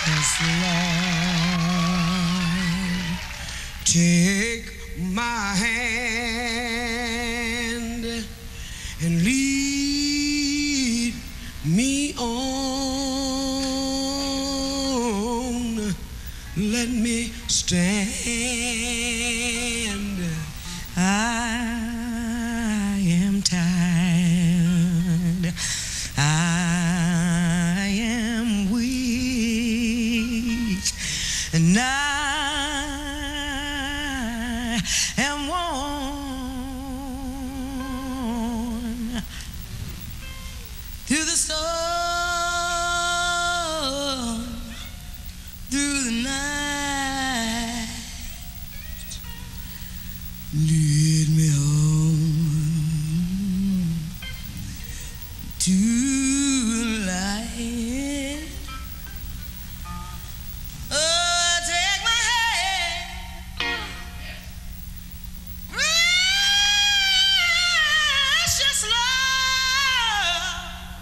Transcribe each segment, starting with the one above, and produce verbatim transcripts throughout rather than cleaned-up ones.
precious Lord, take my hand and lead me on. Let me stand. I am tired. I am weak. And I am worn through the storm, through the night. Lead me home to the light. Oh, take my hand, precious Lord,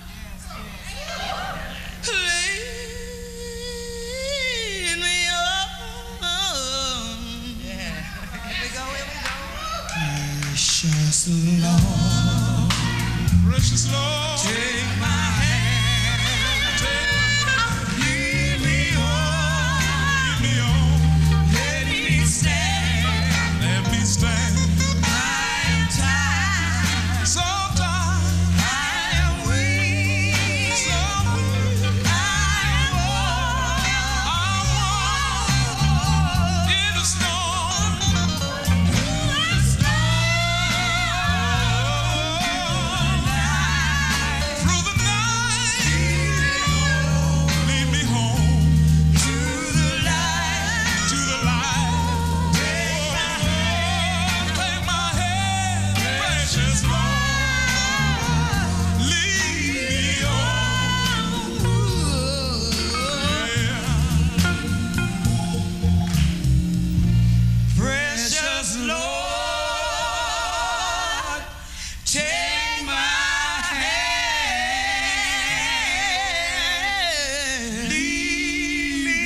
lead me on. Yeah, here we go, here we go. Precious Lord, Precious Lord, take my hand, lead me on, lead me on, let me stand. let me stand. I am tired, So tired, I am weak, so I am worn in the storm, through the through the night, lead me home to the light. to the light. Take my hand, precious Lord, lead me on. Yeah. Precious Lord, take my hand, lead me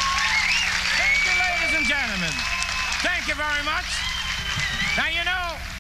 Thank you, ladies and gentlemen. Thank you very much. Now, you know,